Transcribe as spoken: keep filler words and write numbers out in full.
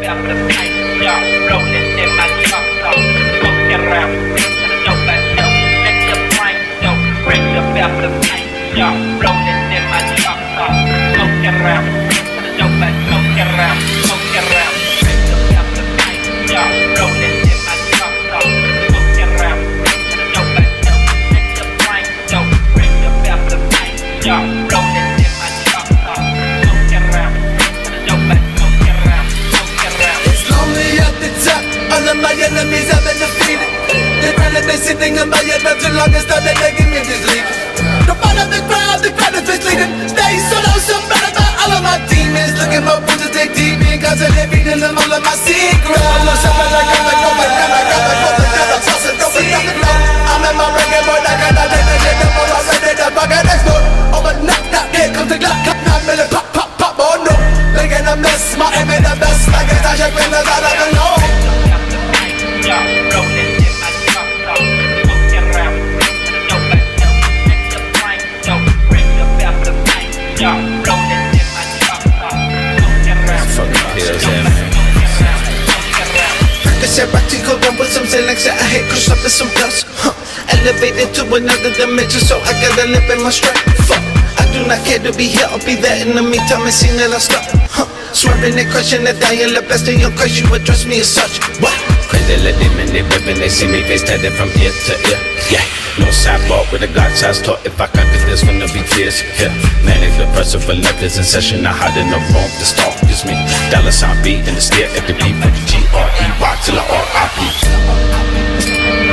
Sitting in my head for too long and started making me mislead. The front of the crowd, the crowd is misleading. Stay solo, some better about all of my demons. Looking for fools to take deep in, cause they're living in them all of my secrets. I'm not something like I'm like, oh my god, I got like, oh my god, I'm tossing, going down the road. I'm in my reggae boy, I got that, that, that, that, boy, I'm ready to fuck it, let's go. Oh, but knock, knock, here comes the clock, clock, nine minute, pop, pop, pop, oh no. Making a mess, my aim in the best, like it's Tasha Quinnas, I don't know. Practical run with some selects, I hate crush up with some plus. Huh. Elevated to another dimension, so I gotta live in my strength. Fuck, I do not care to be here, I'll be there in the meantime. I seen that I'll stop. Huh. Swerving and crushing the dying, the best in your crush, you address me as such. What? Crazy let them in, they ripping, they see me face tatted from ear to ear. Yeah, no sidewalk with a God-sized talk. If I conquer this, when there be tears. Yeah, manic depressive, for life is in session. I hide in the room, the stalk is me. Dollar sign B in the stare at the beat from the G R E Y till the R I P.